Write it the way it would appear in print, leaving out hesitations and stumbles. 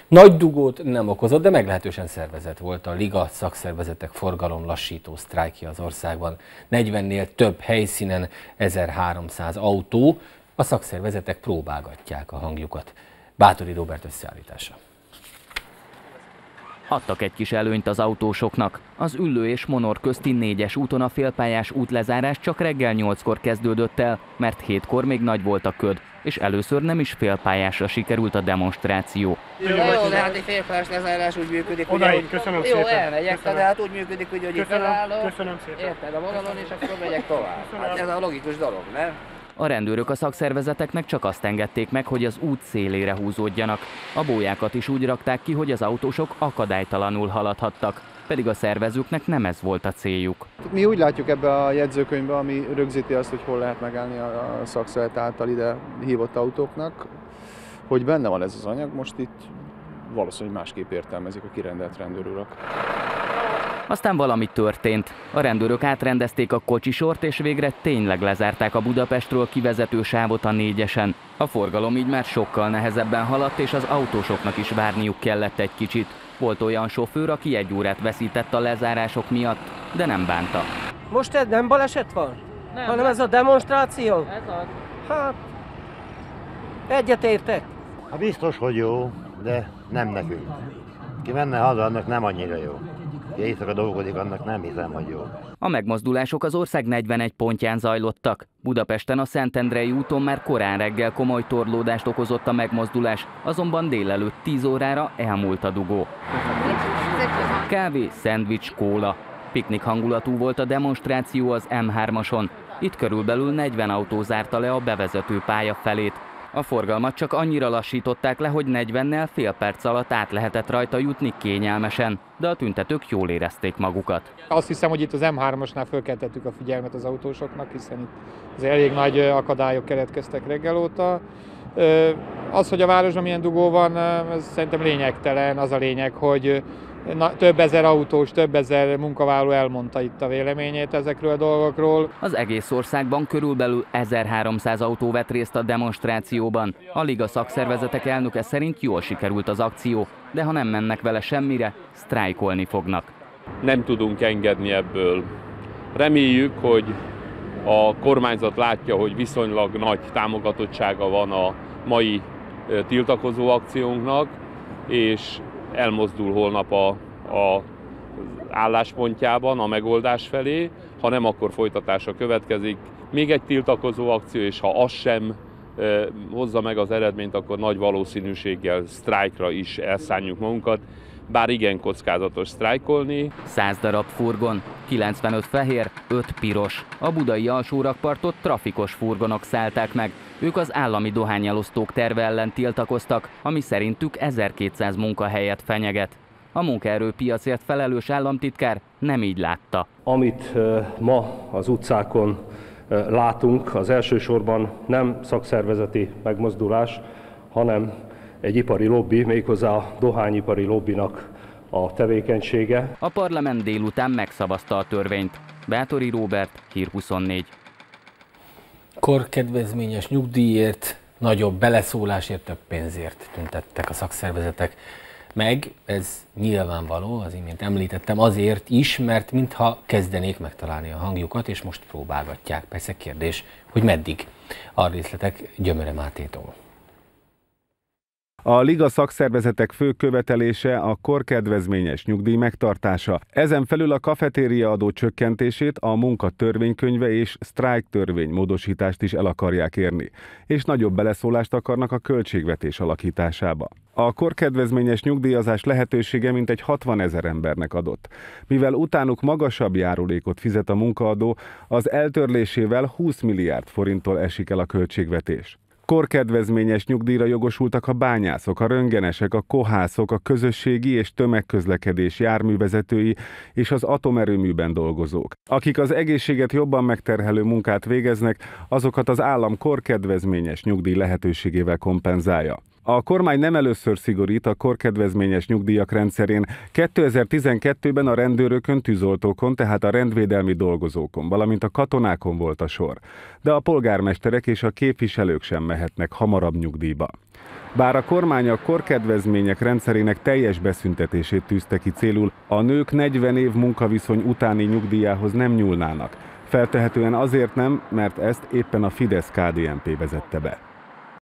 Nagy dugót nem okozott, de meglehetősen szervezett volt a Liga szakszervezetek forgalomlassító sztrájkja az országban. 40-nél több helyszínen 1300 autó, a szakszervezetek próbálgatják a hangjukat. Báthori Róbert összeállítása. Adtak egy kis előnyt az autósoknak. Az Üllő és Monor közti 4-es úton a félpályás útlezárás csak reggel 8-kor kezdődött el, mert 7-kor még nagy volt a köd, és először nem is félpályásra sikerült a demonstráció. Jó, de hát egy félpályás lezárás úgy működik, ugye, hogy köszönöm jó, szépen. elmegyek, de hát úgy működik, hogy itt felállok, köszönöm szépen. érted a vonalon, és akkor megyek tovább. Hát ez a logikus dolog, nem? A rendőrök a szakszervezeteknek csak azt engedték meg, hogy az út szélére húzódjanak. A bójákat is úgy rakták ki, hogy az autósok akadálytalanul haladhattak, pedig a szervezőknek nem ez volt a céljuk. Mi úgy látjuk ebbe a jegyzőkönyvbe, ami rögzíti azt, hogy hol lehet megállni a szakszervezet által ide hívott autóknak, hogy benne van ez az anyag, most itt valószínűleg másképp értelmezik a kirendelt rendőrurak. Aztán valami történt. A rendőrök átrendezték a kocsisort, és végre tényleg lezárták a Budapestről kivezető sávot a 4-esen. A forgalom így már sokkal nehezebben haladt, és az autósoknak is várniuk kellett egy kicsit. Volt olyan sofőr, aki 1 órát veszített a lezárások miatt, de nem bánta. Most ez nem baleset van? Nem, hanem ez a demonstráció? Ez az. Hát, egyetértek. Hát biztos, hogy jó, de nem nekünk. Ki menne haza, annak nem annyira jó. Ki éjszaka dolgozik, annak nem hiszem, hogy jó. A megmozdulások az ország 41 pontján zajlottak. Budapesten a Szentendrei úton már korán reggel komoly torlódást okozott a megmozdulás, azonban délelőtt 10 órára elmúlt a dugó. Kávé, szendvics, kóla. Piknik hangulatú volt a demonstráció az M3-ason. Itt körülbelül 40 autó zárta le a bevezető pálya felét. A forgalmat csak annyira lassították le, hogy 40-nel fél perc alatt át lehetett rajta jutni kényelmesen, de a tüntetők jól érezték magukat. Azt hiszem, hogy itt az M3-asnál fölkeltettük a figyelmet az autósoknak, hiszen itt azért elég nagy akadályok keletkeztek reggel óta. Az, hogy a városban milyen dugó van, ez szerintem lényegtelen. Az a lényeg, hogy több ezer autós, több ezer munkavállaló elmondta itt a véleményét ezekről a dolgokról. Az egész országban körülbelül 1300 autó vett részt a demonstrációban. A Liga szakszervezetek elnöke szerint jól sikerült az akció, de ha nem mennek vele semmire, sztrájkolni fognak. Nem tudunk engedni ebből. Reméljük, hogy a kormányzat látja, hogy viszonylag nagy támogatottsága van a mai tiltakozó akciónknak, és elmozdul holnap a álláspontjában a megoldás felé, ha nem, akkor folytatása következik. Még egy tiltakozó akció, és ha az sem hozza meg az eredményt, akkor nagy valószínűséggel sztrájkra is elszánjuk magunkat, bár igen kockázatos sztrájkolni. 100 darab furgon, 95 fehér, 5 piros. A budai alsórakpartot trafikos furgonok szállták meg. Ők az állami dohányelosztók terve ellen tiltakoztak, ami szerintük 1200 munkahelyet fenyeget. A munkaerőpiacért felelős államtitkár nem így látta. Amit ma az utcákon látunk, az elsősorban nem szakszervezeti megmozdulás, hanem egy ipari lobby, méghozzá a dohányipari lobbinak a tevékenysége. A parlament délután megszavazta a törvényt. Báthori Róbert, Hír 24. Korkedvezményes nyugdíjért, nagyobb beleszólásért, több pénzért tüntettek a szakszervezetek. Meg ez nyilvánvaló, az imént említettem, azért is, mert mintha kezdenék megtalálni a hangjukat, és most próbálgatják. Persze kérdés, hogy meddig. A részletek Gyömöre Mátétól. A Liga szakszervezetek fő követelése a korkedvezményes nyugdíj megtartása. Ezen felül a kafetéria adó csökkentését, a munkatörvénykönyve és sztrájktörvény módosítást is el akarják érni, és nagyobb beleszólást akarnak a költségvetés alakításába. A korkedvezményes nyugdíjazás lehetősége mintegy 60 000 embernek adott. Mivel utánuk magasabb járulékot fizet a munkaadó, az eltörlésével 20 milliárd forinttól esik el a költségvetés. Korkedvezményes nyugdíjra jogosultak a bányászok, a röntgenesek, a kohászok, a közösségi és tömegközlekedés járművezetői és az atomerőműben dolgozók. Akik az egészséget jobban megterhelő munkát végeznek, azokat az állam korkedvezményes nyugdíj lehetőségével kompenzálja. A kormány nem először szigorít a korkedvezményes nyugdíjak rendszerén. 2012-ben a rendőrökön, tűzoltókon, tehát a rendvédelmi dolgozókon, valamint a katonákon volt a sor. De a polgármesterek és a képviselők sem mehetnek hamarabb nyugdíjba. Bár a kormány a korkedvezmények rendszerének teljes beszüntetését tűzte ki célul, a nők 40 év munkaviszony utáni nyugdíjához nem nyúlnának. Feltehetően azért nem, mert ezt éppen a Fidesz-KDNP vezette be.